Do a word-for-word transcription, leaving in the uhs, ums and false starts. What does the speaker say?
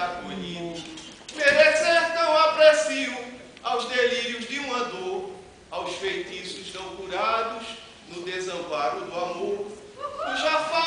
acolhido. Merecer tão aprecio aos delírios de uma dor, aos feitiços tão curados no desamparo do amor, cuja